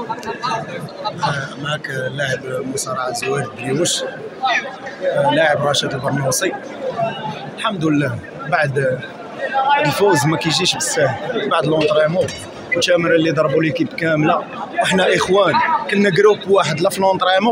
معك لاعب مصارعة زوير الدريوش، لاعب راشد البرنوصي. الحمد لله بعد الفوز ما كيجيش بالساهل، بعد لونطريمون والتمرين اللي ضربوا ليكيب كامله، وحنا اخوان كنا جروب واحد، لا في لونطريمون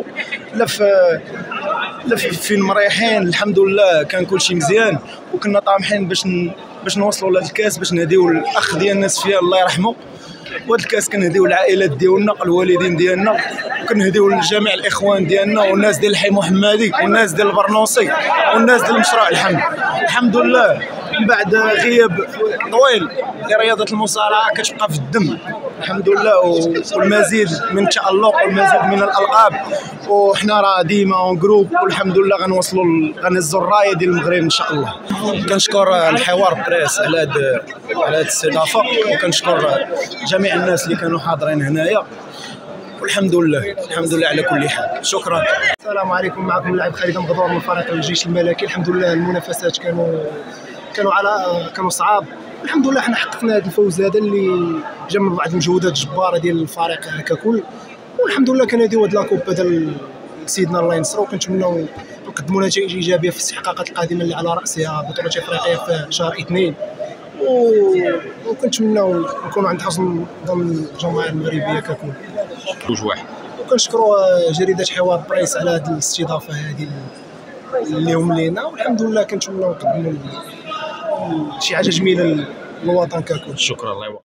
لا فين مريحين. الحمد لله كان كلشي مزيان، وكنا طامحين باش نوصلوا لهذا الكاس، باش نهديو الاخ ديالنا سفيان الله يرحمه، وهذا الكاس كنهديو العائلات ديالنا، الوالدين ديالنا، وكنهديو لجميع الاخوان ديالنا والناس ديال الحي محمدي والناس ديال البرنوصي والناس ديال مشروع الحمد. الحمد لله من بعد غياب طويل لرياضه المصارعه كتبقى في الدم، الحمد لله، والمزيد من التألق والمزيد من الالقاب، وحنا راه ديما اون جروب، والحمد لله غنهزوا الرايه ديال المغرب ان شاء الله. كنشكر الحوار بريس على هذه الاستضافه، وكنشكر جميع الناس اللي كانوا حاضرين هنايا، والحمد لله على كل حال. شكرا. السلام عليكم، معكم اللاعب خالد مغدور من فريق الجيش الملكي. الحمد لله المنافسات كانوا صعاب، الحمد لله حنا حققنا هذا الفوز هذا اللي جا من بعض المجهودات الجباره ديال الفريق ككل، والحمد لله كنهديو هاد لاكوب هذا لسيدنا الله ينصرو، وكنتمناو نقدموا نتائج ايجابيه في الاستحقاقات القادمه اللي على راسها بطوله افريقيا في شهر 2، وكنتمناو نكونوا عند حسن ظن الجماهير المغربيه ككل. وكنشكروا جريده حوار بريس على هذه الاستضافه هذه اللي هم لينا، والحمد لله كنتمناو نقدموا شي حاجه جميله للوطن ككل. شكرا الله يوفقك.